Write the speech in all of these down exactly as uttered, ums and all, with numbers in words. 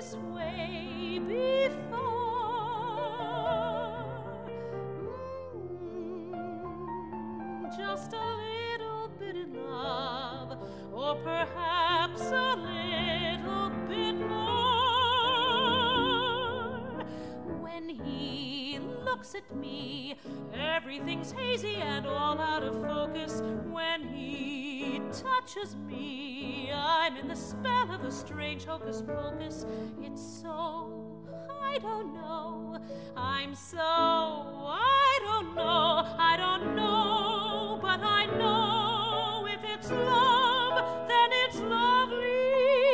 this way before. Mm, just a little bit in love, or perhaps a little bit more. When he looks at me, everything's hazy and all out of focus. When he touches me, I'm in the spell of a strange hocus pocus. It's so, I don't know, I'm so, I don't know, I don't know, but I know if it's love, then it's lovely.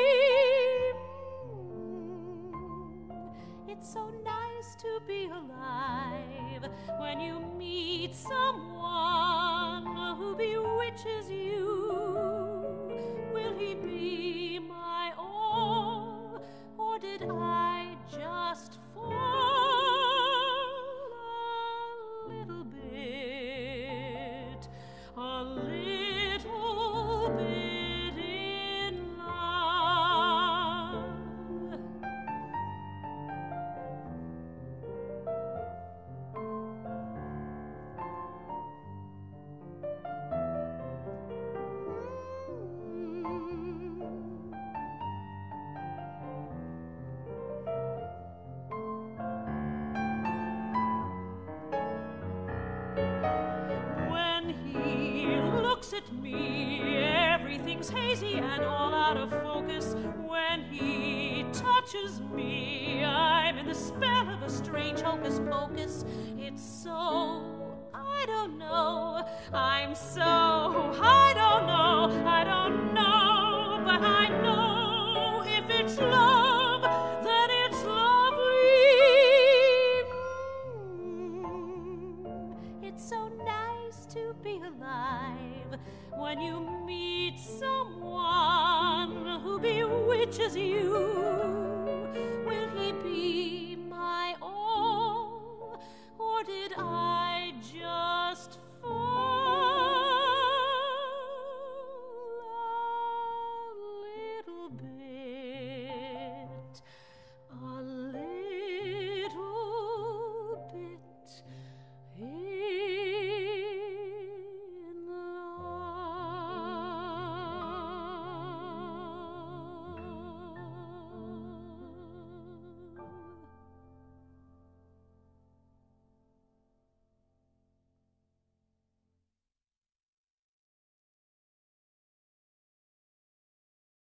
It's so nice to be alive when you meet someone who bewitches you. Will he be my all, or did I just fall a little bit, a little bit in love? At me, everything's hazy and all out of focus. When he touches me, I'm in the spell of a strange hocus pocus. It's so, I don't know, I'm so, I don't know, I don't know, but I know if it's love, then it's lovely. Mm, it's so nice to be alive when you meet someone who bewitches you.